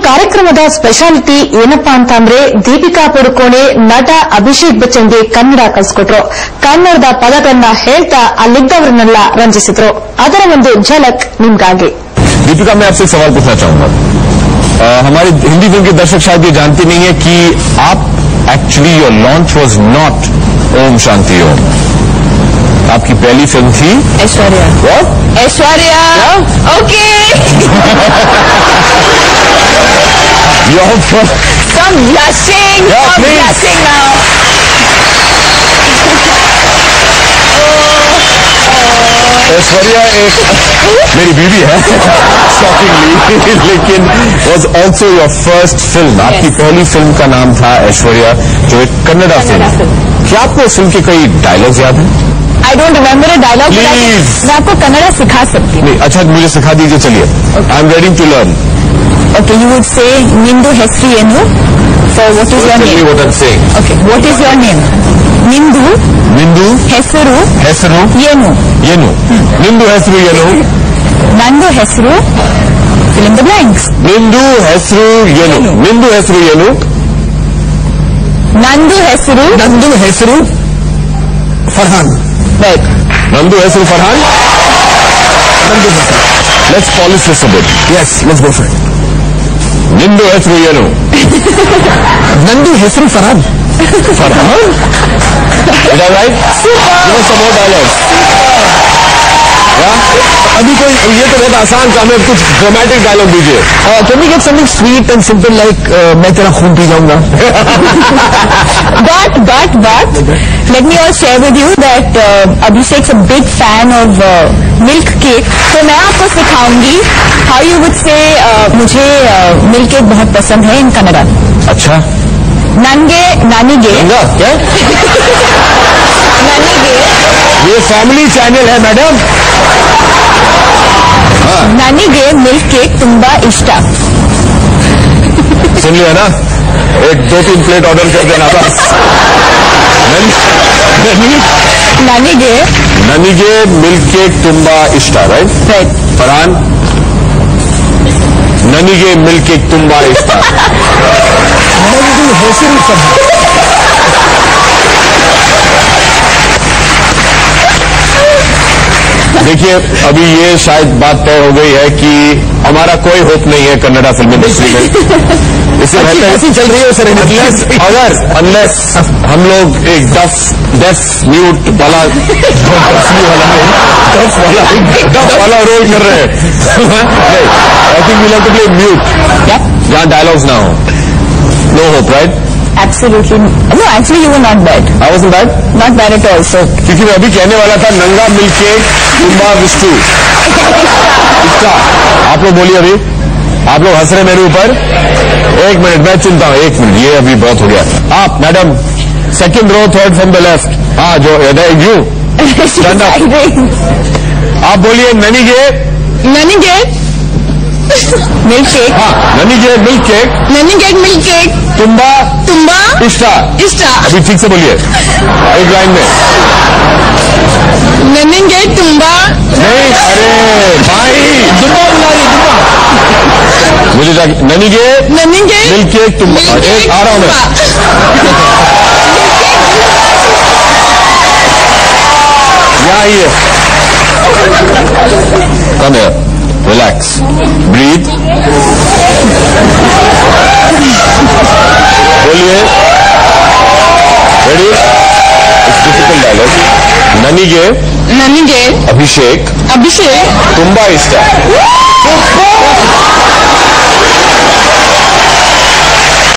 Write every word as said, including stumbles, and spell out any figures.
ಕಾರ್ಯಕ್ರಮದ ಸ್ಪೆಷಾಲಿಟಿ ಏನಪ್ಪಾ ಅಂತಂದ್ರೆ ದೀಪಿಕಾ ಪಡುಕೋಣೆ ನಟ ಅಭಿಷೇಕ್ ಬಚ್ಚನ್ಗೆ ಕನ್ನಡ ಕಲಿಸಿಕೊಟ್ರು. ಕನ್ನಡದ ಪದಗಳನ್ನ ಹೇಳ್ತಾ ಅಲ್ಲಿದ್ದವರನ್ನೆಲ್ಲ ರಂಜಿಸಿದ್ರು. ಅದರ ಒಂದು ಝಲಕ್ ನಿಮ್ಗಾಗಿ. दीपिका, मैं आपसे एक सवाल पूछना चाहूंगा. आ, हमारी हिंदी फिल्म के दर्शक शायद ये जानते नहीं है कि आप actually your launch was not Om Shanti Om. आपकी पहली फिल्म थी Aishwarya. What? Aishwarya. Okay. Your first. Stop blushing. Yeah, Stop please. blushing now. Aishwarya एक मेरी बीवी है शॉकिंगली, लेकिन was also your first film. आपकी पहली फिल्म का नाम था ऐश्वर्या, जो एक कन्नड़ा फिल्म. क्या आपको इस फिल्म के कई डायलॉग्स याद हैं? I don't remember a dialogue. Please. मैं आपको कन्नड़ा सिखा सकती हूँ. नहीं, अच्छा मुझे सिखा दीजिए. चलिए, I am ready to learn. Okay, you would say Nindu Hesri Enu. So what is your Tell me name? what I'm saying. Okay, what is your name? Nindu Nindu Hesru ಹೆಸರು Yenu. ಏನು? ನಿಂದು ಹೆಸರು ಏನು? Nandu Hesru. Fill in the blanks. ನಿಂದು ಹೆಸರು ಏನು? ನಿಂದು ಹೆಸರು ಏನು? Nandu Hesru. ನಂದು ಹೆಸರು ಫರ್ಹಾನ್. Right. ನಂದು ಹೆಸರು ಫರ್ಹಾನ್. ನಂದು ಹೆಸರು. Let's polish this a bit. Yes, let's go for it. ನಿಂದು ಹೆಸರು ಏನು? ನಂದು ಹೆಸರು Farhan. Farhan? Is that right? Super. Give us some more dialogues. Yeah? अभी कोई ये तो बहुत आसान काम है, कुछ ड्रामेटिक डायलॉग दीजिए. Can we get something sweet and simple like मैं तेरा खून पी जाऊंगा. But, but, but, let me all share with you that uh, Abhishek's a big fan of uh, milk cake. तो मैं आपको सिखाऊंगी how you would say uh, मुझे uh, milk cake बहुत पसंद है in कन्नड़ा. अच्छा. नंगे नानीगे. गंगा क्या? नानीगे. ये फैमिली चैनल है मैडम. नानीगे मिल्क केक तुम्बा इष्टा. सुन लिया ना? एक दो तीन प्लेट ऑर्डर कर देना बस. नानीगे ननिगे मिल्क केक तुम्बा इष्टा. Right right. फरहान, ननिगे मिल्क केक तुम्बा इष्टा. ನಂದು ಹೆಸರು ಫರ್ಹಾನ್. देखिए, अभी ये शायद बात तय हो गई है कि हमारा कोई होप नहीं है कन्नड़ा फिल्म इंडस्ट्री में. इससे बेहतर ऐसी चल रही है सर. अनलेस अगर अनलेस हम लोग एक डफ डेफ म्यूट वाला डफ वाला डफ वाला रोल कर रहे हैं. I think we have to play mute जहाँ डायलॉग्स ना हो. नो होप, राइट? Absolutely. No, actually you were not bad. I wasn't bad. Not bad at all. So क्योंकि मैं अभी कहने वाला था नंगा मिल्क केक तुम्बा विष्णु. इसका आप लोग बोलिए. अभी आप लोग हंस रहे मेरे ऊपर. एक मिनट मैं चुनता हूँ. एक मिनट, ये अभी बहुत हो गया. आप madam second row third from the left. हाँ, जो यू स्टैंड अप. आप बोलिए ननिगे. ननिगे मिल्क केक. हाँ, ननिगे मिल्क केक ननिगे मिल्क केक तुम्बा तुम्बा इष्टा. इष्टा. अभी ठीक से बोलिए एक लाइन में. ननिगे तुम्बा. नहीं, अरे भाई दुब्बा बुला रही. दुब्बा मुझे जाके ननिगे ननिगे मिल्क केक तुम्बा. एक आ रहा हूं मैं. यहाँ आइए. कम है. रिलैक्स. ब्रीथ. बोलिए. रेडी? It's difficult dialogue. ननिगे ननिगे अभिषेक अभिषेक तुम्बा इष्टा.